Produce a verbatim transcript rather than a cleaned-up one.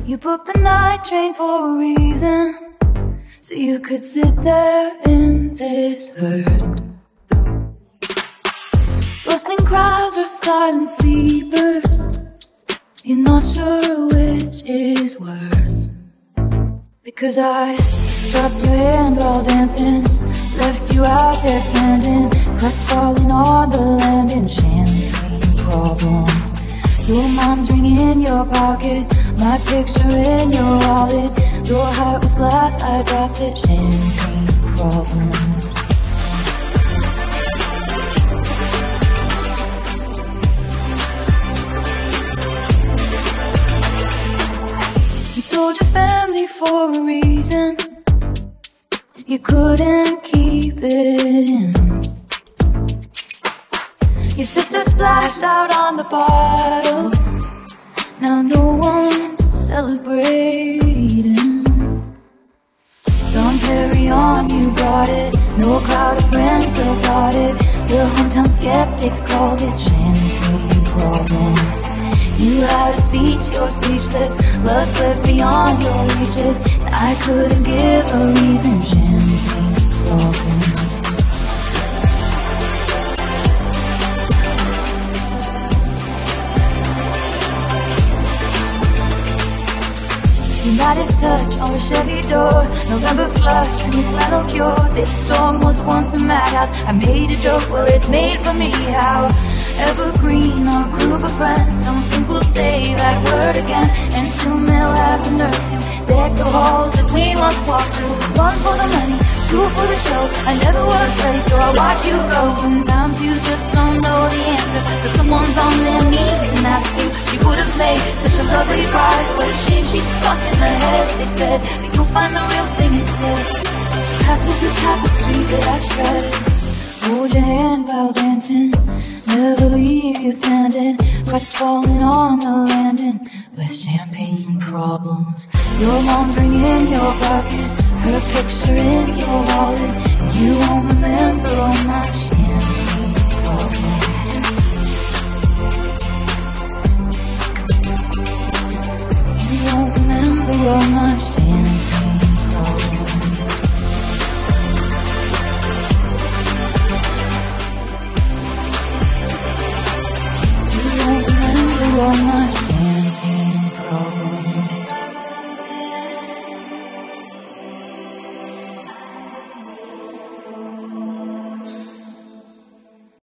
You booked the night train for a reason, so you could sit there in this hurt. Bustling crowds are silent sleepers. You're not sure which is worse. Because I dropped your hand while dancing, left you out there standing, crestfallen on the landing. Champagne problems. Your mom's ring in your pocket, my picture in your wallet. Your heart was glass, I dropped it. Champagne problems. You told your family for a reason, you couldn't keep it in. Your sister splashed out on the bottle, now no one's celebrating. Dom Perignon, you brought it, no crowd of friends applaud it. Your hometown skeptics called it champagne problems. You had a speech, you're speechless. Love slipped beyond your reaches, and I couldn't give a reason. Champagne problems. Midas touch on the Chevy door, November flush and your flannel cure. This storm was once a madhouse. I made a joke, well it's made for me. How evergreen, our group of friends. Don't think we'll say that word again, and soon they'll have the nerve to deck the halls that we once walked through. One for the money, two for the show. I never was ready, so I watch you go. Sometimes you just don't know the answer, so someone's on their knees and asks you. She would have made such a lovely bride, what a shame she's fucked in the head. They said, but you'll find the real thing instead. She patches the tapestry that I shredded. Hold your hand while dancing, never leave you standing, crestfallen on the landing with champagne problems. Your mom's ring in your pocket, her picture in your wallet. You won't remember all my champagne